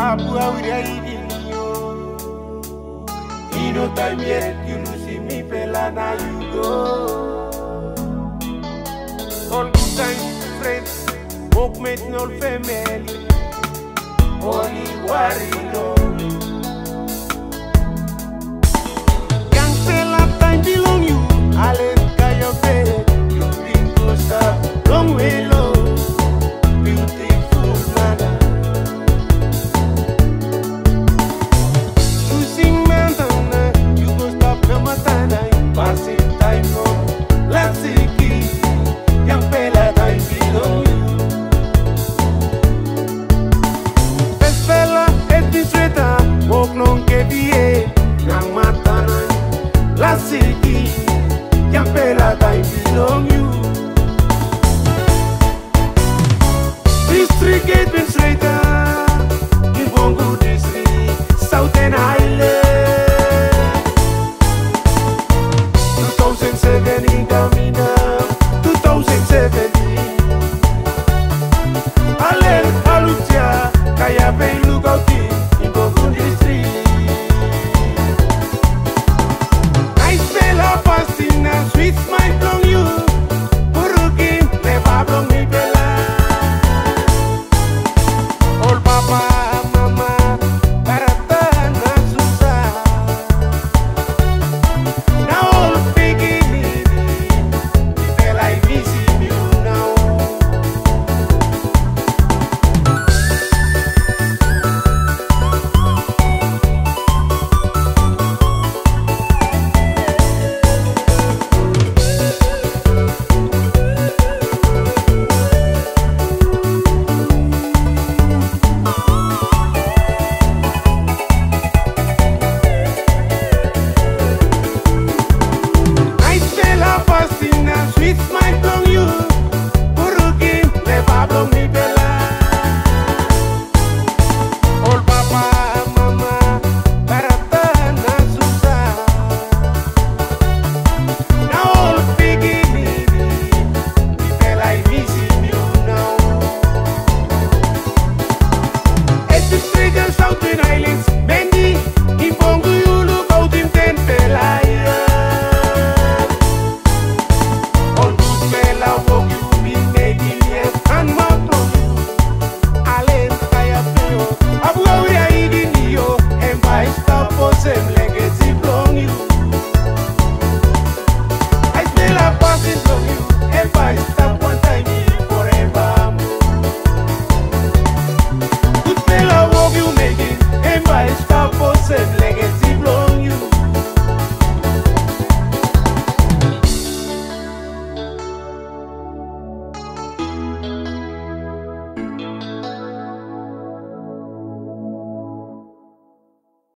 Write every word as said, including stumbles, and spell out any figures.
Abu Awiri you no time yet, you no see me fella, now you go. All good times, friends, walk met no family. Only worry no. Young fella, time belong you. Allen Kayape, you been closer, long way low. Beautiful nana. You sing Mandana, you go stop the matana. Passing time on, let's see key. Young fella, time belong you. Best fella, administrator, walk long K B A. Young matana, let's see key. Young fella, time belong you. District administrator, in Bongo district, Southern High.